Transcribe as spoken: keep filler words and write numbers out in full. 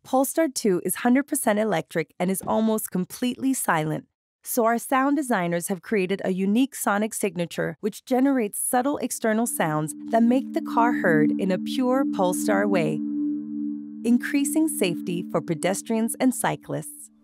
Polestar two is one hundred percent electric and is almost completely silent. So our sound designers have created a unique sonic signature which generates subtle external sounds that make the car heard in a pure Polestar way, increasing safety for pedestrians and cyclists.